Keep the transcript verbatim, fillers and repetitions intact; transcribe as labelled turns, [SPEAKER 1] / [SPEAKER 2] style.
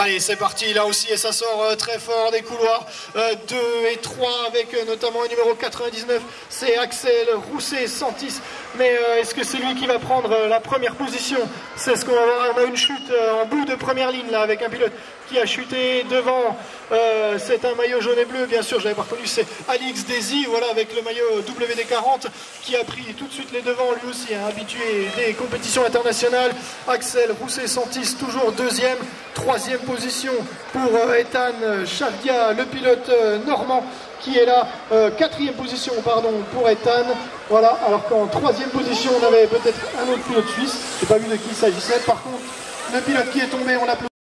[SPEAKER 1] Allez, c'est parti là aussi et ça sort euh, très fort des couloirs euh, deux et trois avec euh, notamment le numéro quatre-vingt-dix-neuf, c'est Axel Rousset-Santis. Mais euh, est-ce que c'est lui qui va prendre euh, la première position? C'est ce qu'on va voir. On a une chute euh, en bout de première ligne là avec un pilote qui a chuté devant. Euh, c'est un maillot jaune et bleu, bien sûr, je l'avais pas reconnu, c'est Alix Desi, voilà, avec le maillot W D quarante qui a pris tout de suite les devants, lui aussi, hein, habitué des compétitions internationales. Axel Rousset-Santis, toujours deuxième. Troisième position pour euh, Ethan Chavdia, le pilote euh, normand qui est là. Euh, quatrième position, pardon, pour Ethan. Voilà, alors qu'en troisième position, on avait peut-être un autre pilote suisse. Je n'ai pas vu de qui il s'agissait. Par contre, le pilote qui est tombé, on l'applaudit.